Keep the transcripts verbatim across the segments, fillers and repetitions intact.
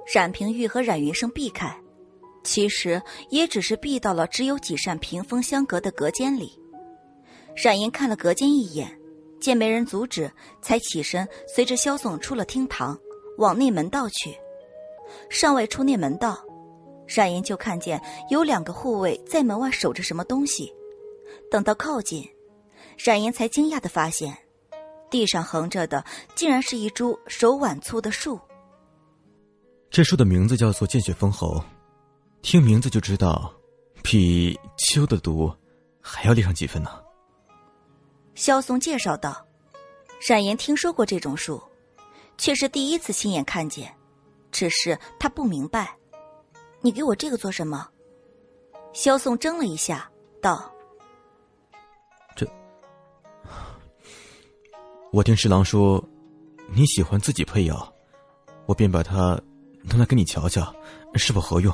冉平玉和冉云生避开，其实也只是避到了只有几扇屏风相隔的隔间里。冉银看了隔间一眼，见没人阻止，才起身随着萧颂出了厅堂，往内门道去。尚未出内门道，冉银就看见有两个护卫在门外守着什么东西。等到靠近，冉银才惊讶地发现，地上横着的竟然是一株手腕粗的树。 这树的名字叫做见血封喉，听名字就知道比秋的毒还要厉上几分呢。 萧颂介绍道，冉岩听说过这种树，却是第一次亲眼看见，只是他不明白。你给我这个做什么？萧颂怔了一下道， 这我听侍郎说你喜欢自己配药，我便把它拿来给你瞧瞧是否合用。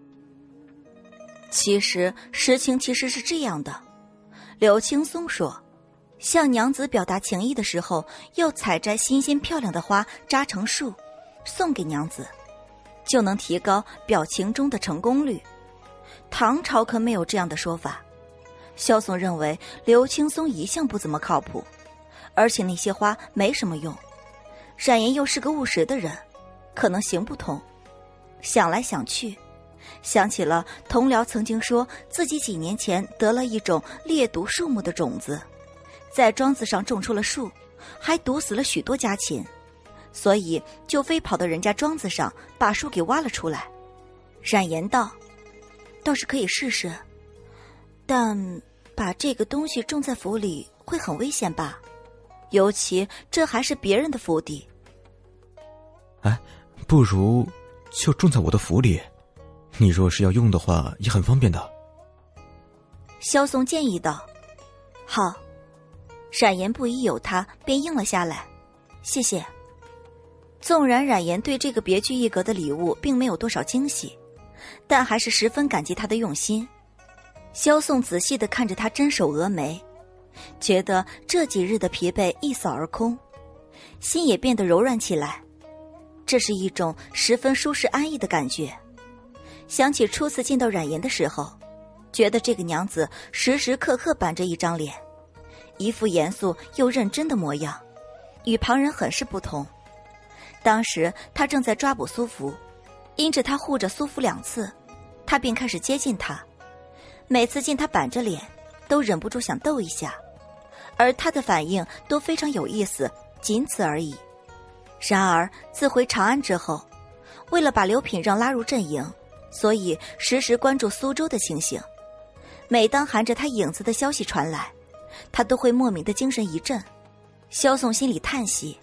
其实实情其实是这样的，柳青松说，向娘子表达情意的时候，要采摘新鲜漂亮的花扎成树，送给娘子，就能提高表情中的成功率。唐朝可没有这样的说法。萧颂认为刘青松一向不怎么靠谱，而且那些花没什么用，冉岩又是个务实的人，可能行不通。想来想去，想起了同僚曾经说自己几年前得了一种猎毒树木的种子，在庄子上种出了树，还毒死了许多家禽，所以就飞跑到人家庄子上把树给挖了出来。冉岩道，倒是可以试试，但把这个东西种在府里会很危险吧，尤其这还是别人的府邸。 哎，不如就种在我的府里，你若是要用的话也很方便的。 萧颂建议道。好。冉岩不疑有他，便应了下来，谢谢。纵然冉岩对这个别具一格的礼物并没有多少惊喜，但还是十分感激他的用心。萧颂仔细地看着他针手峨眉，觉得这几日的疲惫一扫而空，心也变得柔软起来，这是一种十分舒适安逸的感觉。想起初次见到冉岩的时候，觉得这个娘子时时刻刻板着一张脸，一副严肃又认真的模样，与旁人很是不同。当时他正在抓捕苏福，因着他护着苏福两次，他便开始接近他，每次见他板着脸，都忍不住想逗一下，而他的反应都非常有意思，仅此而已。然而自回长安之后，为了把刘品让拉入阵营，所以时时关注苏州的情形。每当含着他影子的消息传来，他都会莫名的精神一振。萧颂心里叹息，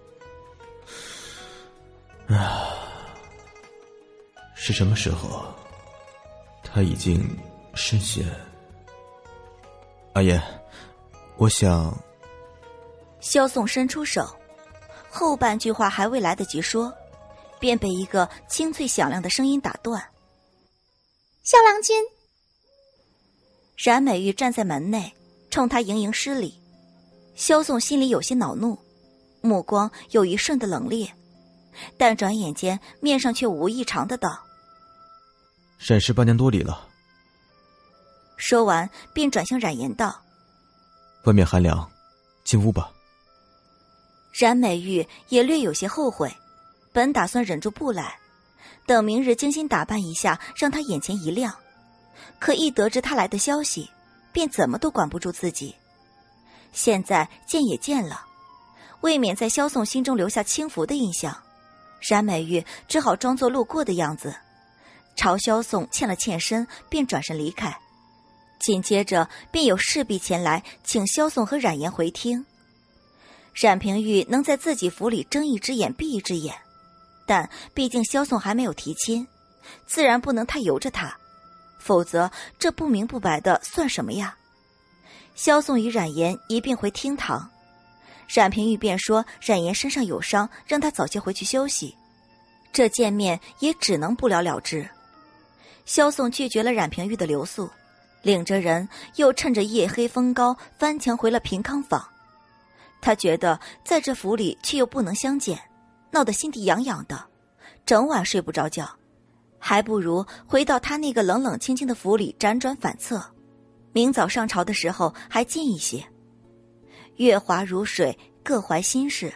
啊，是什么时候他已经深陷。阿言，我想。 萧颂伸出手，后半句话还未来得及说，便被一个清脆响亮的声音打断。 萧郎君。 冉美玉站在门内冲他盈盈施礼。萧颂心里有些恼怒，目光有一瞬的冷冽，但转眼间面上却无异常的道， 沈氏半年多礼了。 说完便转向冉颜道， 外面寒凉，进屋吧。 冉美玉也略有些后悔，本打算忍住不来，等明日精心打扮一下，让他眼前一亮，可一得知他来的消息，便怎么都管不住自己。现在见也见了，未免在萧颂心中留下轻浮的印象，冉美玉只好装作路过的样子，朝萧颂欠了欠身，便转身离开。紧接着便有侍婢前来请萧颂和冉颜回厅。冉平玉能在自己府里睁一只眼闭一只眼，但毕竟萧颂还没有提亲，自然不能太由着他，否则这不明不白的算什么呀？萧颂与冉颜一并回厅堂，冉平玉便说冉颜身上有伤，让他早些回去休息，这见面也只能不了了之。萧颂拒绝了冉平玉的留宿，领着人又趁着夜黑风高翻墙回了平康坊。他觉得在这府里却又不能相见，闹得心底痒痒的， 整晚睡不着觉，还不如回到他那个冷冷清清的府里辗转反侧，明早上朝的时候还近一些。月华如水，各怀心事。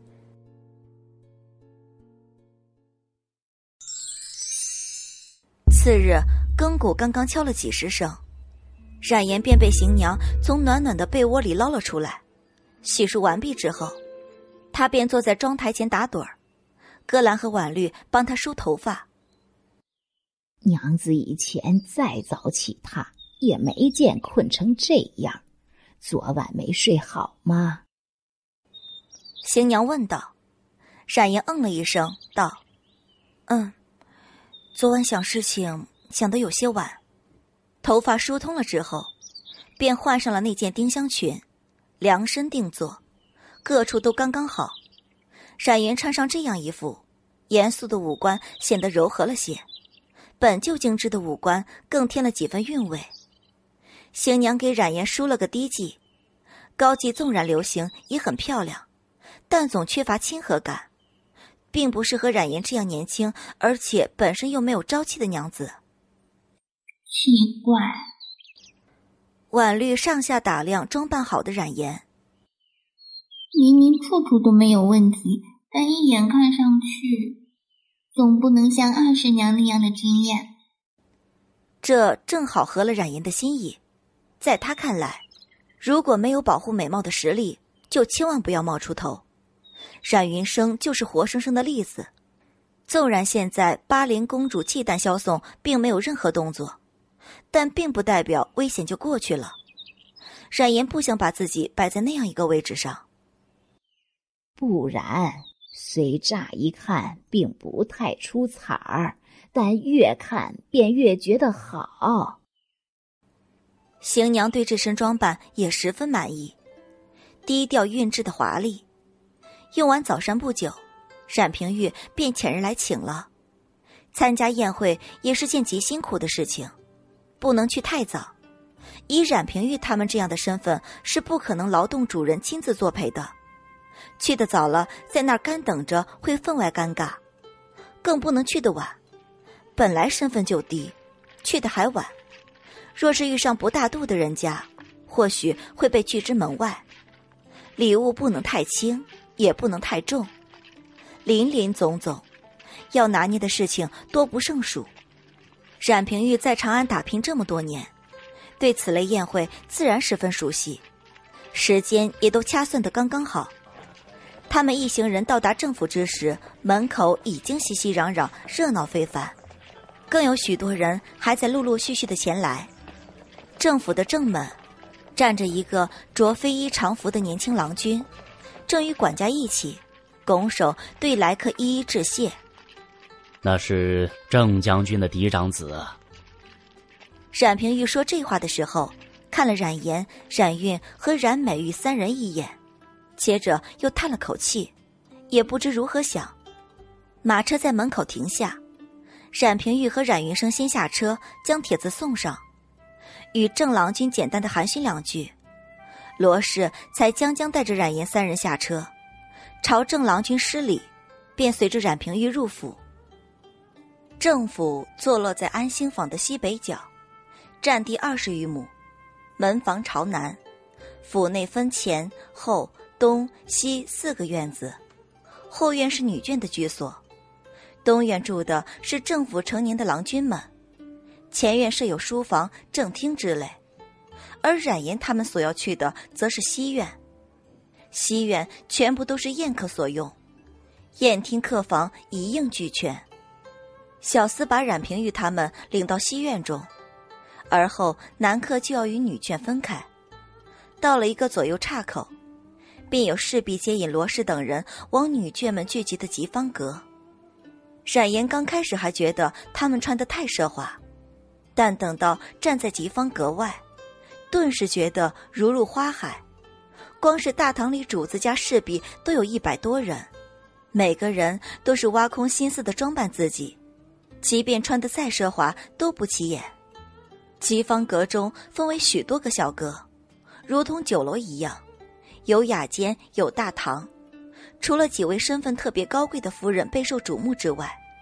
次日，更鼓刚刚敲了几十声，冉颜便被邢娘从暖暖的被窝里捞了出来。洗漱完毕之后，她便坐在妆台前打盹儿，歌兰和婉绿帮她梳头发。 娘子以前再早起她也没见困成这样，昨晚没睡好吗？ 邢娘问道。冉颜嗯了一声道：嗯，昨晚想事情想得有些晚。头发梳通了之后，便换上了那件丁香裙，量身定做，各处都刚刚好。冉颜穿上这样一副，严肃的五官显得柔和了些，本就精致的五官更添了几分韵味。邢娘给冉颜梳了个低髻，高髻纵然流行也很漂亮，但总缺乏亲和感，并不适合冉颜这样年轻而且本身又没有朝气的娘子。 奇怪， 婉绿上下打量装扮好的冉颜， 明明处处都没有问题，但一眼看上去总不能像二师娘那样的惊艳。 这正好合了冉颜的心意。在她看来，如果没有保护美貌的实力，就千万不要冒出头。冉云生就是活生生的例子。纵然现在巴陵公主忌惮萧颂并没有任何动作，但并不代表危险就过去了。冉颜不想把自己摆在那样一个位置上。 不然，虽乍一看并不太出彩儿，但越看便越觉得好。 邢娘对这身装扮也十分满意，低调韵致的华丽。用完早膳不久，冉平玉便遣人来请了。参加宴会也是件极辛苦的事情，不能去太早。以冉平玉他们这样的身份，是不可能劳动主人亲自作陪的。去得早了，在那儿干等着会分外尴尬，更不能去得晚。本来身份就低，去得还晚，若是遇上不大度的人家，或许会被拒之门外。礼物不能太轻，也不能太重，林林总总，要拿捏的事情多不胜数。冉平玉在长安打拼这么多年，对此类宴会自然十分熟悉，时间也都掐算得刚刚好。他们一行人到达政府之时，门口已经熙熙攘攘，热闹非凡，更有许多人还在陆陆续续的前来。政府的正门站着一个着飞衣长服的年轻郎君，正与管家一起拱手对来客一一致谢。 那是郑将军的嫡长子。 冉平玉说这话的时候，看了冉颜、冉韵和冉美玉三人一眼，接着又叹了口气，也不知如何想。马车在门口停下，冉平玉和冉云生先下车，将帖子送上，与郑郎君简单的寒暄两句，罗氏才将将带着冉颜三人下车，朝郑郎君施礼，便随着冉平玉入府。郑府坐落在安兴坊的西北角，占地二十余亩，门房朝南，府内分前后东西四个院子，后院是女眷的居所，东院住的是政府成年的郎君们，前院设有书房、正厅之类，而冉颜他们所要去的则是西院。西院全部都是宴客所用，宴厅客房一应俱全。小厮把冉平玉他们领到西院中，而后男客就要与女眷分开。到了一个左右岔口，便有侍婢接引罗氏等人往女眷们聚集的吉芳阁。冉颜刚开始还觉得他们穿得太奢华，但等到站在吉芳阁外，顿时觉得如入花海。光是大堂里主子加侍婢都有一百多人，每个人都是挖空心思的装扮自己，即便穿得再奢华都不起眼。吉芳阁中分为许多个小阁，如同酒楼一样，有雅间有大堂。除了几位身份特别高贵的夫人备受瞩目之外，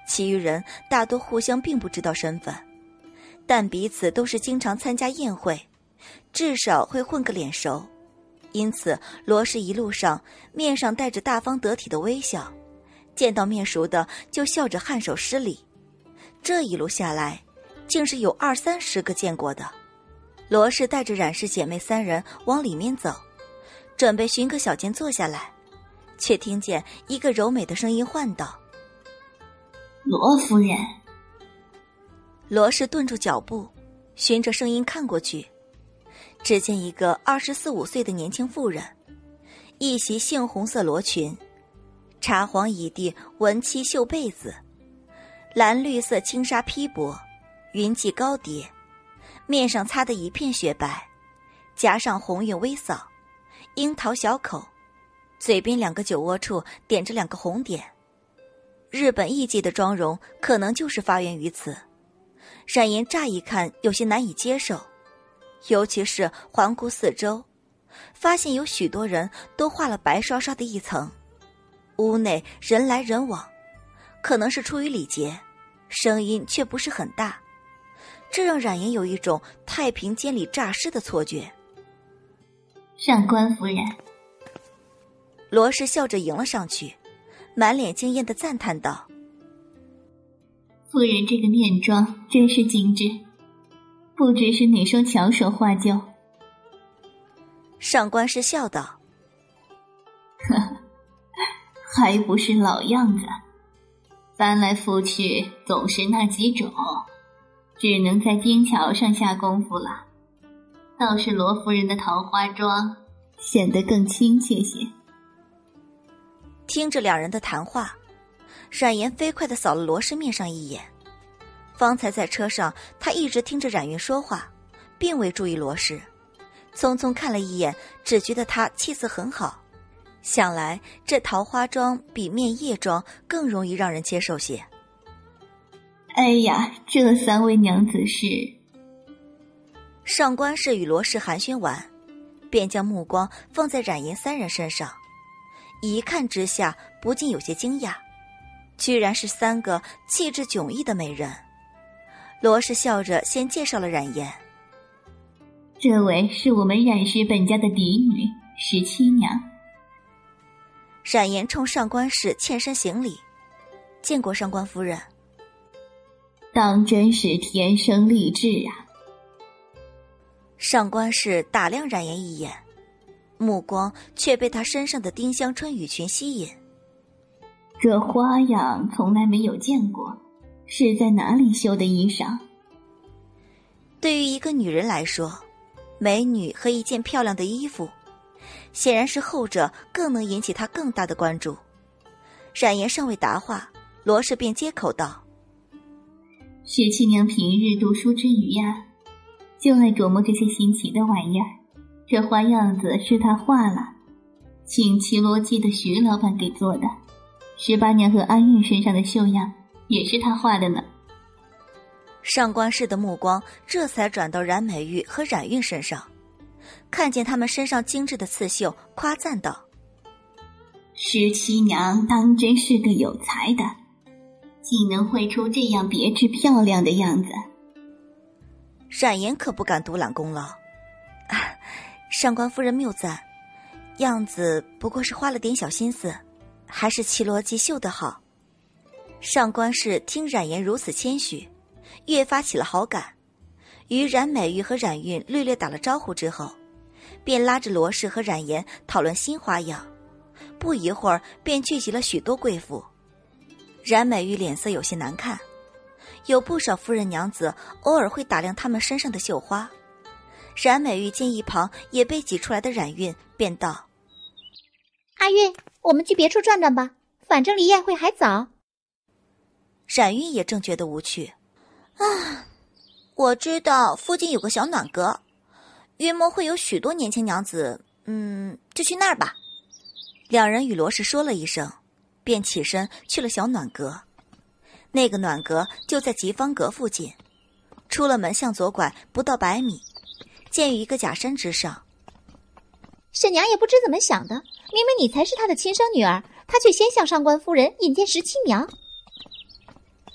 其余人大多互相并不知道身份，但彼此都是经常参加宴会，至少会混个脸熟。因此罗氏一路上面上带着大方得体的微笑，见到面熟的就笑着颔首施礼。这一路下来竟是有二三十个见过的。罗氏带着冉氏姐妹三人往里面走，准备寻个小间坐下来，却听见一个柔美的声音唤道： 罗夫人。 罗氏顿住脚步，循着声音看过去，只见一个二十四五岁的年轻妇人，一袭杏红色罗裙，茶黄椅地纹漆绣被子，蓝绿色轻纱披帛，云髻高叠，面上擦得一片雪白，颊上红晕微扫，樱桃小口，嘴边两个酒窝处点着两个红点。日本艺妓的妆容可能就是发源于此。冉颜乍一看有些难以接受，尤其是环顾四周，发现有许多人都画了白刷刷的一层，屋内人来人往，可能是出于礼节，声音却不是很大，这让冉颜有一种太平间里诈尸的错觉。 上官夫人。 罗氏笑着迎了上去，满脸惊艳地赞叹道： 夫人这个面妆真是精致，不知是哪双巧手画就。 上官氏笑道： 呵呵，还不是老样子，翻来覆去总是那几种，只能在精巧上下功夫了。倒是罗夫人的桃花妆显得更亲切些。 听着两人的谈话，冉颜飞快地扫了罗氏面上一眼。方才在车上，他一直听着冉云说话，并未注意罗氏，匆匆看了一眼，只觉得她气色很好。想来这桃花妆比面夜妆更容易让人接受些。 哎呀，这三位娘子是…… 上官氏与罗氏寒暄完，便将目光放在冉颜三人身上，一看之下不禁有些惊讶，居然是三个气质迥异的美人。罗氏笑着先介绍了冉颜： 这位是我们冉氏本家的嫡女十七娘。 冉颜冲上官氏欠身行礼：见过上官夫人。 当真是天生丽质啊。 上官氏打量冉颜一眼，目光却被她身上的丁香春雨裙吸引。 这花样从来没有见过，是在哪里绣的衣裳？ 对于一个女人来说，美女和一件漂亮的衣服，显然是后者更能引起她更大的关注。冉颜尚未答话，罗氏便接口道： 十七娘平日读书之余呀，就爱琢磨这些新奇的玩意儿，这花样子是她画了，请绮罗记的徐老板给做的。十八娘和安韵身上的绣样也是她画的呢。 上官氏的目光这才转到冉美玉和冉韵身上，看见他们身上精致的刺绣，夸赞道： 十七娘当真是个有才的，竟能绘出这样别致漂亮的样子。 冉颜可不敢独揽功劳、啊、上官夫人谬赞，样子不过是花了点小心思，还是绮罗记绣得好。上官氏听冉颜如此谦虚，越发起了好感，与冉美玉和冉韵略略打了招呼之后，便拉着罗氏和冉颜讨论新花样，不一会儿便聚集了许多贵妇。冉美玉脸色有些难看，有不少夫人娘子偶尔会打量他们身上的绣花。冉美玉见一旁也被挤出来的冉韵，便道： 阿韵，我们去别处转转吧，反正离宴会还早。 冉韵也正觉得无趣啊，我知道附近有个小暖阁，约莫会有许多年轻娘子，嗯，就去那儿吧。两人与罗氏说了一声，便起身去了小暖阁。那个暖阁就在吉芳阁附近，出了门向左拐不到百米，建于一个假山之上。 沈娘也不知怎么想的，明明你才是她的亲生女儿，她却先向上官夫人引荐十七娘。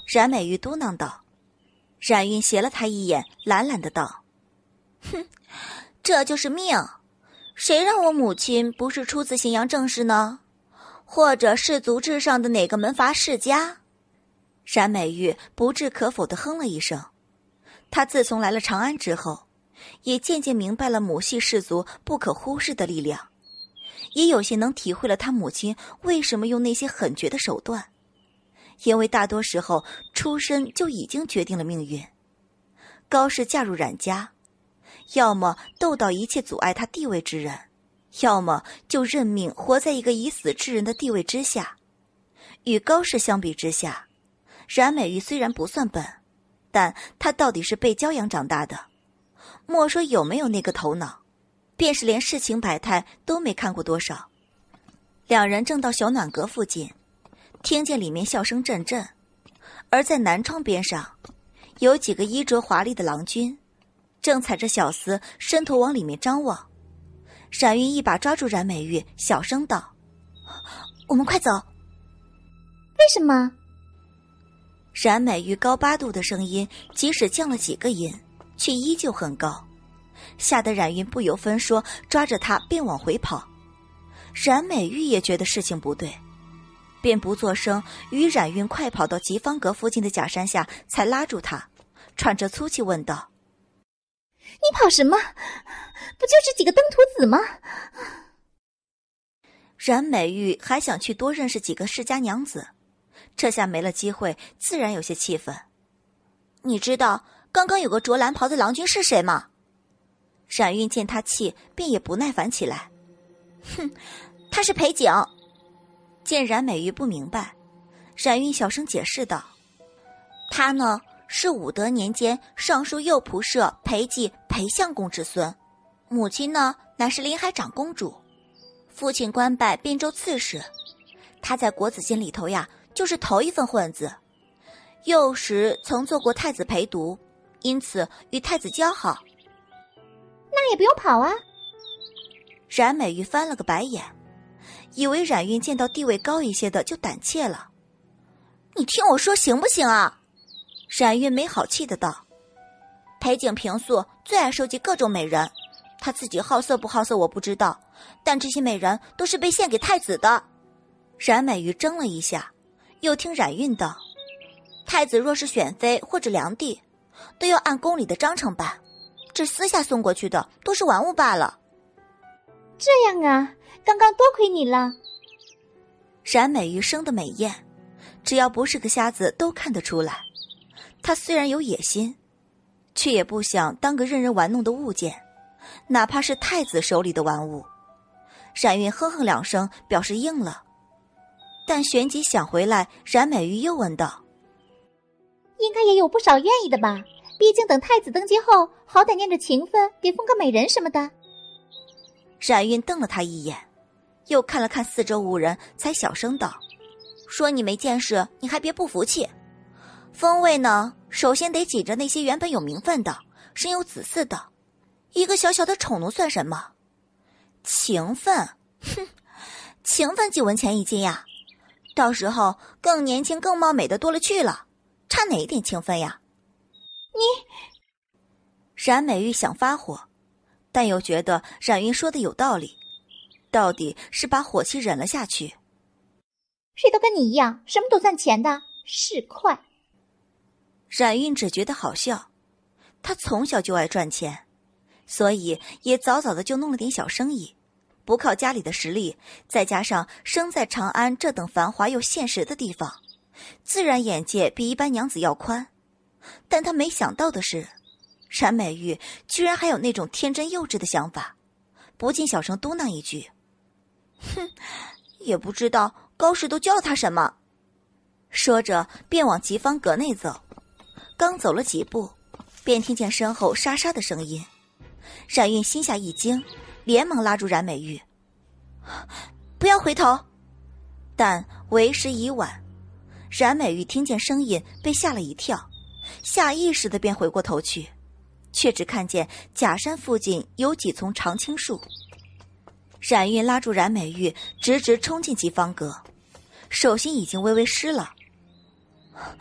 冉美玉嘟囔道。冉韵斜了他一眼，懒懒的道：哼，这就是命，谁让我母亲不是出自咸阳正室呢？或者氏族制上的哪个门阀世家？冉美玉不置可否地哼了一声。她自从来了长安之后，也渐渐明白了母系氏族不可忽视的力量，也有些能体会了她母亲为什么用那些狠绝的手段。因为大多时候出身就已经决定了命运。高氏嫁入冉家，要么斗倒一切阻碍她地位之人，要么就认命活在一个已死之人的地位之下。与高氏相比之下，冉美玉虽然不算笨，但她到底是被教养长大的，莫说有没有那个头脑，便是连世情百态都没看过多少。两人正到小暖阁附近，听见里面笑声阵阵，而在南窗边上，有几个衣着华丽的郎君，正踩着小厮伸头往里面张望。冉韵一把抓住冉美玉，小声道：我们快走。 为什么？ 冉美玉高八度的声音即使降了几个音，却依旧很高，吓得冉韵不由分说，抓着她便往回跑。冉美玉也觉得事情不对，便不作声，与冉韵快跑到吉方阁附近的假山下，才拉住她，喘着粗气问道： 你跑什么？不就是几个登徒子吗？ 冉美玉还想去多认识几个世家娘子，这下没了机会，自然有些气愤。你知道刚刚有个着蓝袍的郎君是谁吗？冉韵见他气，便也不耐烦起来。哼，他是裴景。见冉美玉不明白，冉韵小声解释道：他呢，是武德年间尚书右仆射裴寂裴相公之孙，母亲呢乃是临海长公主，父亲官拜边州刺史。他在国子监里头呀，就是头一份混子，幼时曾做过太子陪读，因此与太子交好。 那也不用跑啊。 冉美玉翻了个白眼，以为冉韵见到地位高一些的就胆怯了。你听我说行不行啊？冉韵没好气的道。裴景平素最爱收集各种美人，他自己好色不好色我不知道，但这些美人都是被献给太子的。冉美玉怔了一下，又听冉韵道：太子若是选妃或者良娣，都要按宫里的章程办，这私下送过去的都是玩物罢了。 这样啊，刚刚多亏你了。 冉美玉生得美艳，只要不是个瞎子都看得出来。她虽然有野心，却也不想当个任人玩弄的物件，哪怕是太子手里的玩物。冉韵哼哼两声，表示应了。但旋即想回来，冉美玉又问道： 应该也有不少愿意的吧？毕竟等太子登基后，好歹念着情分，给封个美人什么的。 冉韵瞪了他一眼，又看了看四周无人，才小声道：说你没见识，你还别不服气。封位呢，首先得挤着那些原本有名分的，生有子嗣的，一个小小的宠奴算什么？情分，哼，情分几文钱一斤呀？到时候更年轻更貌美的多了去了，差哪一点情分呀？ 你…… 冉美玉想发火，但又觉得冉韵说的有道理，到底是把火气忍了下去。 谁都跟你一样，什么都赚钱的，是快。 冉韵只觉得好笑，她从小就爱赚钱，所以也早早的就弄了点小生意，不靠家里的实力，再加上生在长安这等繁华又现实的地方，自然眼界比一般娘子要宽。但她没想到的是，冉美玉居然还有那种天真幼稚的想法，不禁小声嘟囔一句：哼，也不知道高氏都教他什么。说着便往吉方阁内走，刚走了几步，便听见身后沙沙的声音。冉韵心下一惊，连忙拉住冉美玉：不要回头。但为时已晚，冉美玉听见声音被吓了一跳，下意识地便回过头去，却只看见假山附近有几丛长青树。冉韵拉住冉美玉，直直冲进吉方阁，手心已经微微湿了。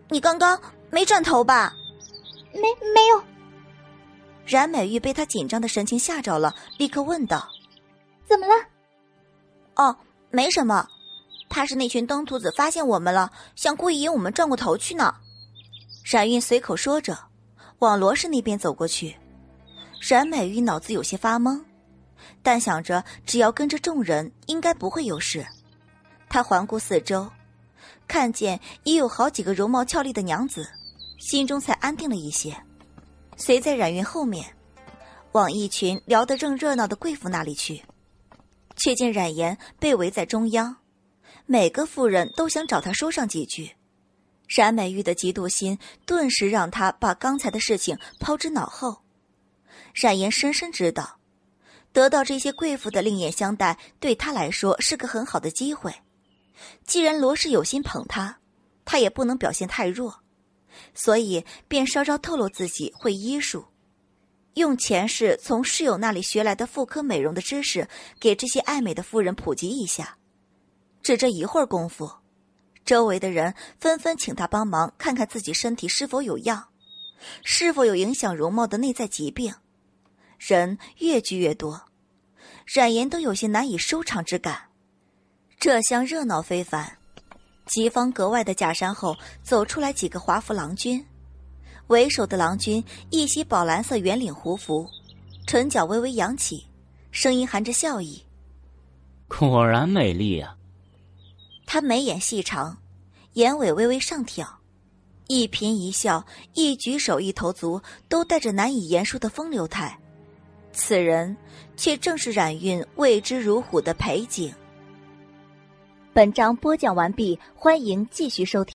你刚刚没转头吧？ 没没有。 冉美玉被他紧张的神情吓着了，立刻问道： 怎么了？ 哦，没什么，怕是那群登徒子发现我们了，想故意引我们转过头去呢。冉韵随口说着，往罗氏那边走过去。冉美玉脑子有些发懵，但想着只要跟着众人，应该不会有事。她环顾四周，看见已有好几个容貌俏丽的娘子，心中才安定了一些。随在冉韵后面，往一群聊得正热闹的贵妇那里去，却见冉颜被围在中央，每个妇人都想找她说上几句。冉美玉的嫉妒心顿时让她把刚才的事情抛之脑后。冉颜深深知道，得到这些贵妇的另眼相待，对她来说是个很好的机会。既然罗氏有心捧她，她也不能表现太弱，所以便稍稍透露自己会医术，用前世从室友那里学来的妇科美容的知识，给这些爱美的妇人普及一下。只这一会儿功夫，周围的人纷纷请她帮忙看看自己身体是否有恙，是否有影响容貌的内在疾病。人越聚越多，冉颜都有些难以收场之感。这厢热闹非凡，吉方格外的假山后走出来几个华服郎君，为首的郎君一袭宝蓝色圆领胡服，唇角微微扬起，声音含着笑意： 果然美丽啊。 他眉眼细长，眼尾微微上挑，一颦一笑，一举手一投足都带着难以言说的风流态。此人却正是冉韵畏之如虎的裴景。 本章播讲完毕，欢迎继续收听。